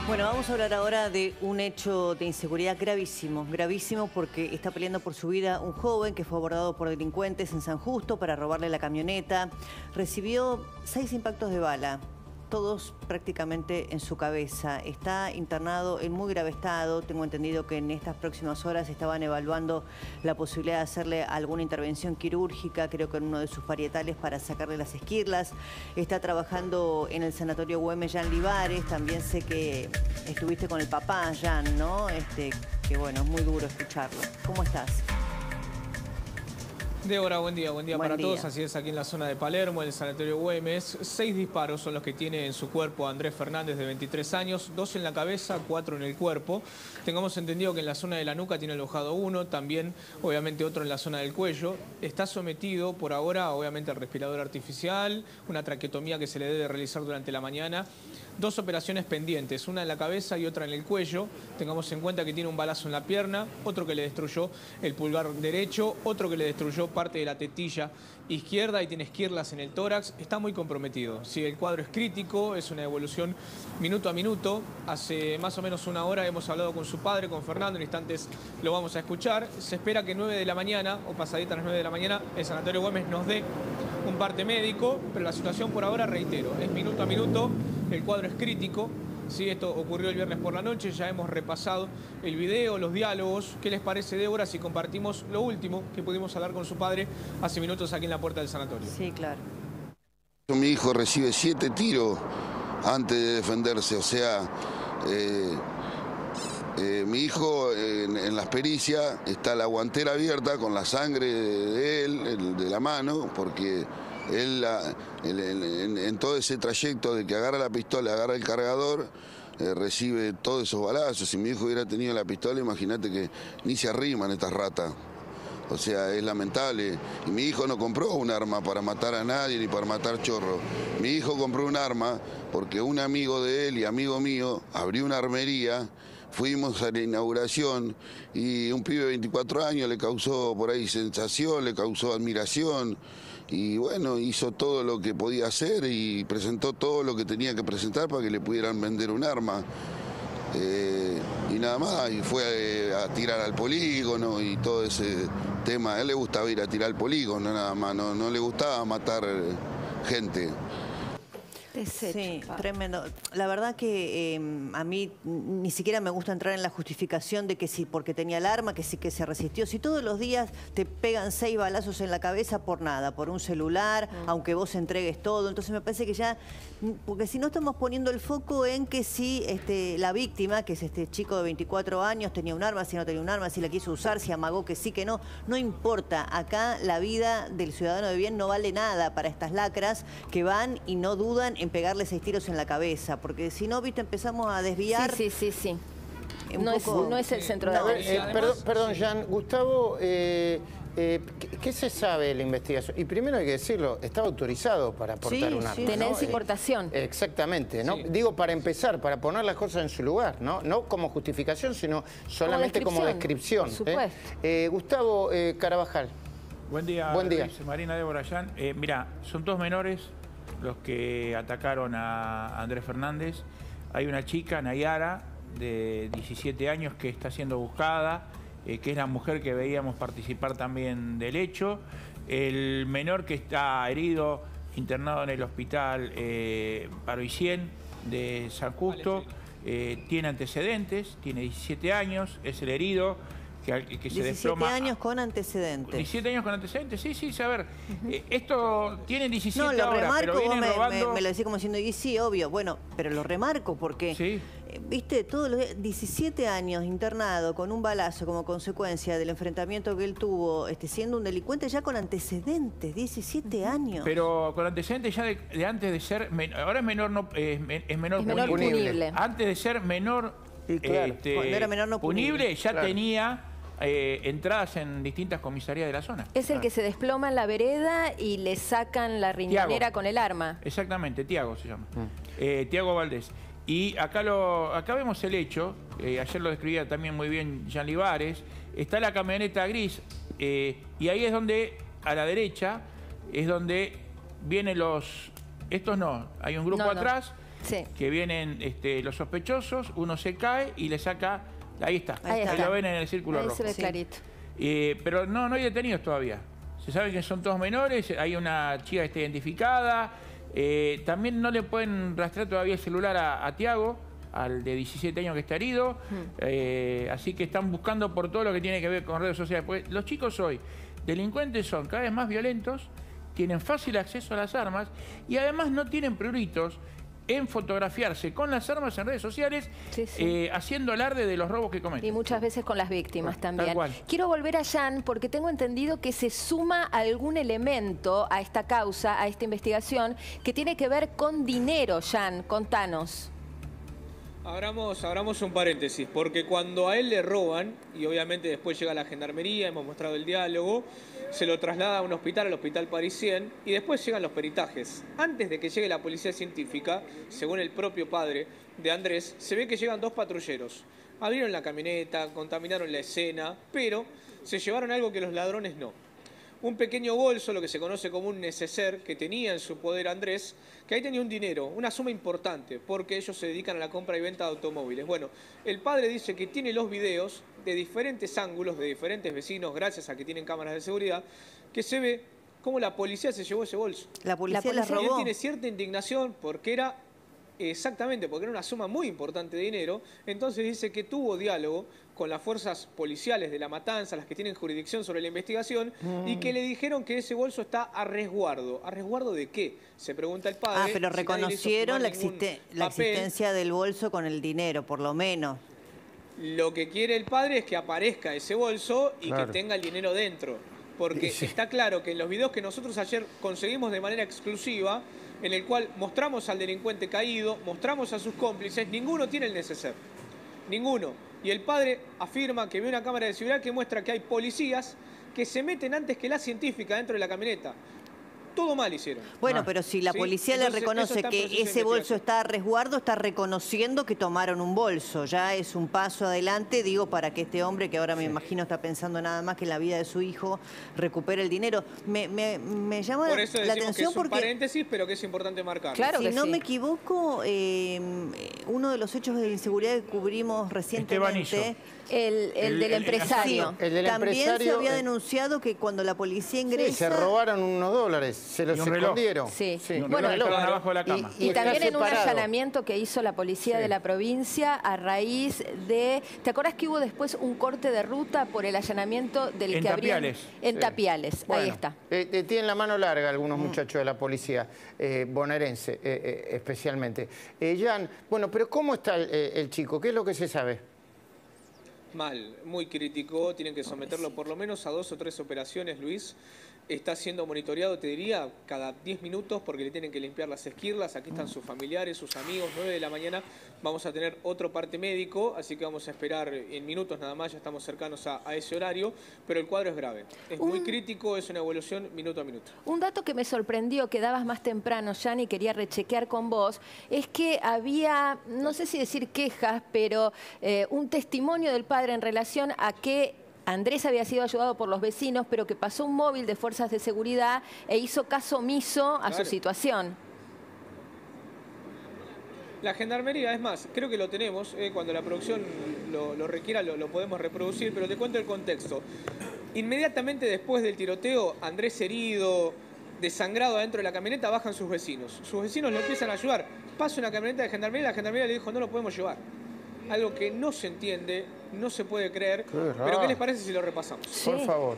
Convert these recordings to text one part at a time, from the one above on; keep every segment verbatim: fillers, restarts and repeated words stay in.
Bueno, vamos a hablar ahora de un hecho de inseguridad gravísimo, gravísimo porque está peleando por su vida un joven que fue abordado por delincuentes en San Justo para robarle la camioneta. Recibió seis impactos de bala, todos prácticamente en su cabeza. Está internado en muy grave estado. Tengo entendido que en estas próximas horas estaban evaluando la posibilidad de hacerle alguna intervención quirúrgica, creo que en uno de sus parietales, para sacarle las esquirlas. Está trabajando en el sanatorio Güemes Jan Libares. También sé que estuviste con el papá, Jan, ¿no? Este, que bueno, es muy duro escucharlo. ¿Cómo estás? Débora, buen día, buen día Buen para día. todos. Así es, aquí en la zona de Palermo, en el sanatorio Güemes. Seis disparos son los que tiene en su cuerpo Andrés Fernández, de veintitrés años. Dos en la cabeza, cuatro en el cuerpo. Tengamos entendido que en la zona de la nuca tiene alojado uno, también obviamente otro en la zona del cuello. Está sometido por ahora obviamente al respirador artificial, una traqueotomía que se le debe realizar durante la mañana. Dos operaciones pendientes, una en la cabeza y otra en el cuello. Tengamos en cuenta que tiene un balazo en la pierna, otro que le destruyó el pulgar derecho, otro que le destruyó parte de la tetilla izquierda y tiene esquirlas en el tórax. Está muy comprometido. Si el cuadro es crítico, es una evolución minuto a minuto. Hace más o menos una hora hemos hablado con su padre, con Fernando, en instantes lo vamos a escuchar. Se espera que nueve de la mañana, o pasadita a las nueve de la mañana, el sanatorio Güemes nos dé un parte médico, pero la situación por ahora, reitero, es minuto a minuto. El cuadro es crítico. Sí, esto ocurrió el viernes por la noche, ya hemos repasado el video, los diálogos. ¿Qué les parece, Débora, si compartimos lo último que pudimos hablar con su padre hace minutos aquí en la puerta del sanatorio? Sí, claro. Mi hijo recibe siete tiros antes de defenderse, o sea, eh, eh, mi hijo en, en las pericias está la guantera abierta con la sangre de él, el, de la mano, porque él la, el, el, en, en todo ese trayecto de que agarra la pistola, agarra el cargador, eh, recibe todos esos balazos. Si mi hijo hubiera tenido la pistola, imagínate que ni se arriman estas ratas. O sea, es lamentable. Y mi hijo no compró un arma para matar a nadie ni para matar chorro. Mi hijo compró un arma porque un amigo de él y amigo mío abrió una armería. Fuimos a la inauguración y un pibe de veinticuatro años le causó por ahí sensación, le causó admiración. Y bueno, hizo todo lo que podía hacer y presentó todo lo que tenía que presentar para que le pudieran vender un arma. Eh, y nada más, y fue eh, a tirar al polígono y todo ese tema. A él le gustaba ir a tirar al polígono nada más, no, no le gustaba matar gente. Sí, tremendo. La verdad que eh, a mí ni siquiera me gusta entrar en la justificación de que sí, porque tenía el arma, que sí que se resistió. Si todos los días te pegan seis balazos en la cabeza por nada, por un celular, mm. aunque vos entregues todo. Entonces me parece que ya, porque si no estamos poniendo el foco en que si este, la víctima, que es este chico de veinticuatro años, tenía un arma, si no tenía un arma, si la quiso usar, si amagó que sí, que no. No importa. Acá la vida del ciudadano de bien no vale nada para estas lacras que van y no dudan en pegarle seis tiros en la cabeza, porque si no, viste, empezamos a desviar. Sí, sí, sí, sí. No, poco... es, no es el centro de no, atención. eh, perdón, perdón, Jan. Gustavo, eh, eh, ¿qué, ¿qué se sabe de la investigación? Y primero hay que decirlo, estaba autorizado para portar sí, un arma. sí. Tenencia ¿no? y portación. Eh, exactamente, ¿no? Sí. Digo, para empezar, para poner las cosas en su lugar, ¿no? No como justificación, sino solamente como descripción. Por supuesto. ¿eh? Eh, Gustavo eh, Carabajal. Buen día, Buen día. Luis, Marina, Débora, Jan. Eh, mira, son dos menores los que atacaron a Andrés Fernández. Hay una chica, Nayara, de diecisiete años, que está siendo buscada, eh, que es la mujer que veíamos participar también del hecho. El menor que está herido, internado en el hospital eh, Paroicien de San Justo, eh, tiene antecedentes, tiene diecisiete años, es el herido. Que, que se diecisiete desploma. años con antecedentes. diecisiete años con antecedentes, sí, sí, a ver, uh-huh. eh, esto tiene diecisiete no, lo ahora, remarco, pero vos viene me, robando... me, me lo decís como diciendo, y sí, obvio, bueno, pero lo remarco porque, ¿Sí? eh, viste, todos los días, diecisiete años internado con un balazo como consecuencia del enfrentamiento que él tuvo, este, siendo un delincuente ya con antecedentes, diecisiete años. Pero con antecedentes ya de, de antes de ser, men, ahora es menor, no, eh, es menor, es menor punible. punible. Antes de ser menor, y claro, este, cuando era menor no punible, punible, ya claro. tenía... Eh, entradas en distintas comisarías de la zona. Es el que se desploma en la vereda y le sacan la riñonera con el arma. Exactamente, Tiago se llama. Mm. Eh, Tiago Valdés. Y acá, lo, acá vemos el hecho, eh, ayer lo describía también muy bien Jan Libares, está la camioneta gris, eh, y ahí es donde, a la derecha, es donde vienen los... Estos no, hay un grupo no, no. atrás Sí. que vienen este, los sospechosos, uno se cae y le saca... Ahí está, Ahí ahí, está. lo ven en el círculo Ahí rojo. se ve Sí. clarito. Eh, pero no, no hay detenidos todavía. Se sabe que son todos menores, hay una chica que está identificada. Eh, también no le pueden rastrear todavía el celular a, a Tiago, al de diecisiete años que está herido. Eh, así que están buscando por todo lo que tiene que ver con redes sociales. Porque los chicos hoy, delincuentes, son cada vez más violentos, tienen fácil acceso a las armas y además no tienen pruritos en fotografiarse con las armas en redes sociales, Sí, sí. eh, haciendo alarde de los robos que cometen. Y muchas veces con las víctimas Tal también. cual. Quiero volver a Jan porque tengo entendido que se suma algún elemento a esta causa, a esta investigación, que tiene que ver con dinero, Jan. Contanos. Abramos, abramos un paréntesis, porque cuando a él le roban, y obviamente después llega la gendarmería, hemos mostrado el diálogo, se lo traslada a un hospital, al Hospital Parisien, y después llegan los peritajes. Antes de que llegue la policía científica, según el propio padre de Andrés, se ve que llegan dos patrulleros. Abrieron la camioneta, contaminaron la escena, pero se llevaron algo que los ladrones no. Un pequeño bolso, lo que se conoce como un neceser, que tenía en su poder Andrés, que ahí tenía un dinero, una suma importante, porque ellos se dedican a la compra y venta de automóviles. Bueno, el padre dice que tiene los videos de diferentes ángulos, de diferentes vecinos, gracias a que tienen cámaras de seguridad, que se ve cómo la policía se llevó ese bolso. La policía La les policía- Y él robó. tiene cierta indignación porque era, exactamente, porque era una suma muy importante de dinero, entonces dice que tuvo diálogo con las fuerzas policiales de La Matanza, las que tienen jurisdicción sobre la investigación, y que le dijeron que ese bolso está a resguardo. ¿A resguardo de qué? Se pregunta el padre. Ah, pero si nadie le hizo reconocieron firmar la, ningún existe- la papel. existencia del bolso con el dinero, por lo menos. Lo que quiere el padre es que aparezca ese bolso y Claro. que tenga el dinero dentro. Porque Sí. está claro que en los videos que nosotros ayer conseguimos de manera exclusiva, en el cual mostramos al delincuente caído, mostramos a sus cómplices, ninguno tiene el neceser. Ninguno. Y el padre afirma que ve una cámara de seguridad que muestra que hay policías que se meten antes que la científica dentro de la camioneta. Todo mal hicieron. Bueno, Ah. pero si la Sí, policía le entonces, eso reconoce está en que proceso de ese bolso investigación. está a resguardo, está reconociendo que tomaron un bolso. Ya es un paso adelante, digo, para que este hombre, que ahora me imagino está pensando nada más que en la vida de su hijo, recupere el dinero. Me, me, me llama Por eso la decimos que atención es un porque... paréntesis, pero que es importante marcar. Claro si que no sí. me equivoco, eh, uno de los hechos de inseguridad que cubrimos recientemente... Estebanillo. El, el El- del el- empresario. El del También se empresario, había eh, denunciado que cuando la policía Sí, ingresa... se robaron unos dólares, se los Y un reloj. escondieron. Sí. Y un Bueno, reloj que estaban claro. abajo de la cama. Y, está también en un separado. allanamiento que hizo la policía Sí. de la provincia a raíz de... ¿Te acuerdas que hubo después un corte de ruta por el allanamiento del En que habrían... Tapiales. En Sí. Tapiales, ahí Bueno, está. eh, eh, tienen la mano larga algunos muchachos de la policía eh, bonaerense, eh, eh, especialmente. Eh, Jan, bueno, pero ¿cómo está el, eh, el chico? ¿Qué es lo que se sabe? Mal, muy crítico, tienen que someterlo por lo menos a dos o tres operaciones, Luis. Está siendo monitoreado, te diría, cada diez minutos porque le tienen que limpiar las esquirlas. Aquí están sus familiares, sus amigos, nueve de la mañana. Vamos a tener otro parte médico, así que vamos a esperar en minutos nada más, ya estamos cercanos a, a ese horario. Pero el cuadro es grave, es muy Un- crítico, es una evolución minuto a minuto. Un dato que me sorprendió, que dabas más temprano, Jan, y quería rechequear con vos, es que había, no sé si decir quejas, pero eh, un testimonio del padre en relación a que Andrés había sido ayudado por los vecinos, pero que pasó un móvil de fuerzas de seguridad e hizo caso omiso a su Claro. situación. La gendarmería, es más, creo que lo tenemos, eh, cuando la producción lo, lo requiera lo, lo podemos reproducir, pero te cuento el contexto. Inmediatamente después del tiroteo, Andrés herido, desangrado adentro de la camioneta, bajan sus vecinos. Sus vecinos lo empiezan a ayudar. Pasa una camioneta de gendarmería y la gendarmería le dijo no lo podemos llevar. Algo que no se entiende, no se puede creer, pero raro. ¿qué les parece si lo repasamos? Sí. Por favor.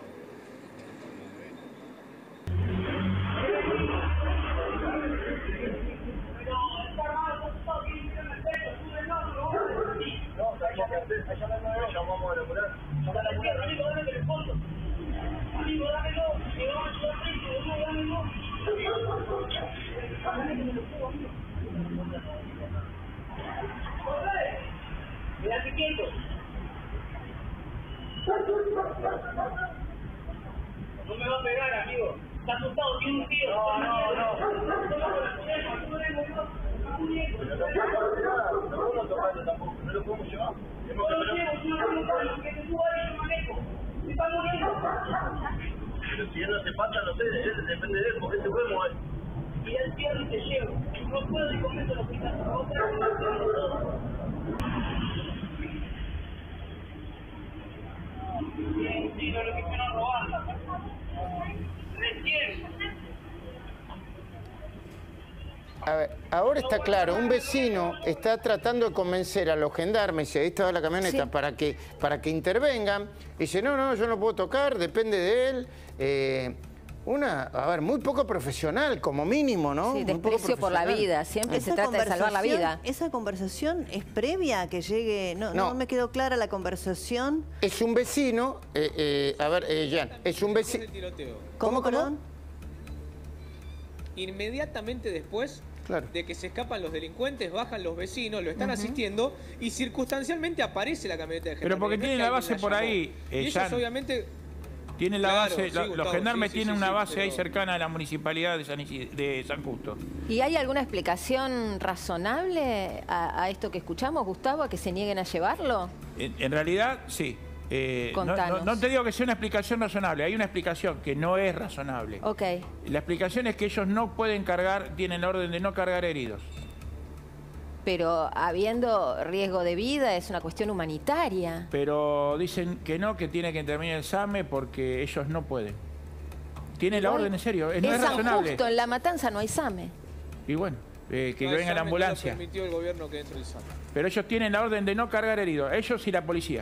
Quédate quieto. No me va a pegar, amigo. Está asustado, tiene un tío. No, no, no. No lo podemos llevar. No lo llevo, es una cosa que te suba y yo manejo. Se está muriendo. Pero si él no se pasa, no sé, él depende de él, porque se puede mover. Y él cierra y te lleva. No puedo ni comer. momento lo quitan a otra, todo. Sí, no lo quisieron robar. Recién. A ver, ahora está claro, un vecino está tratando de convencer a los gendarmes, y ahí estaba la camioneta, Sí. para, que, para que intervengan. Y dice, no, no, yo no puedo tocar, depende de él. Eh, una, a ver, muy poco profesional, como mínimo, ¿no? Sí, Muy poco desprecio por la profesional. vida. Siempre se Esa trata de salvar la conversación- vida. ¿Esa conversación es previa a que llegue? No, no. No. me quedó clara la conversación. Es un vecino, eh, eh, a ver, eh, Jan, es un Después vecino... del tiroteo. ¿Cómo, ¿Cómo, cómo? perdón? Inmediatamente después Claro. de que se escapan los delincuentes, bajan los vecinos, lo están asistiendo y circunstancialmente aparece la camioneta de gendarmería. Pero porque No es tienen que la alguien base la por llamó. ahí, eh, Y ellos Jan. obviamente... Tienen la Claro, base, sí, la- los Gustavo, gendarmes sí, sí, tienen sí, una sí, base ahí pero- cercana a la municipalidad de San, Isi- de San Justo. ¿Y hay alguna explicación razonable a, a esto que escuchamos, Gustavo, a que se nieguen a llevarlo? En, en realidad, sí. Eh, no, Contanos. no- no te digo que sea una explicación razonable, hay una explicación que no es razonable. Ok. La explicación es que ellos no pueden cargar, tienen la orden de no cargar heridos. Pero habiendo riesgo de vida, es una cuestión humanitaria. Pero dicen que no, que tiene que intervenir el SAME porque ellos no pueden. Tienen la Igual, orden en serio, eh, no en es San razonable. Justo, en La Matanza, no hay SAME. Y bueno, eh, que No, venga la examen ambulancia. No lo permitió el gobierno que entre el SAME. Pero ellos tienen la orden de no cargar heridos, ellos y la policía.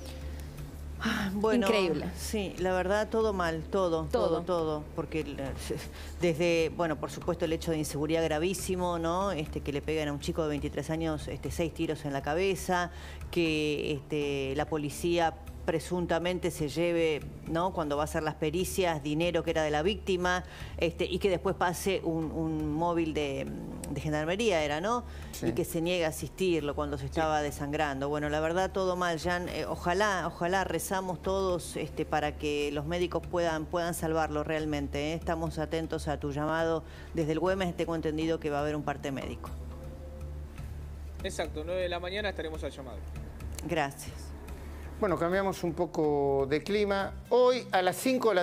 Bueno, Increíble. Sí, la verdad, todo mal, todo, todo, Todo. todo. Porque la- desde, bueno, por supuesto, el hecho de inseguridad gravísimo, ¿no? Este, que le pegan a un chico de veintitrés años este, seis tiros en la cabeza, que este, la policía presuntamente se lleve, ¿no? Cuando va a hacer las pericias, dinero que era de la víctima, este, y que después pase un, un móvil de, de gendarmería, era, ¿no? Sí. Y que se niega a asistirlo cuando se estaba desangrando. Bueno, la verdad, todo mal, Jan. Eh, ojalá, ojalá rezamos todos este, para que los médicos puedan, puedan salvarlo realmente, ¿eh? Estamos atentos a tu llamado. Desde el Güemes tengo entendido que va a haber un parte médico. Exacto, nueve de la mañana estaremos al llamado. Gracias. Bueno, cambiamos un poco de clima. Hoy a las cinco de la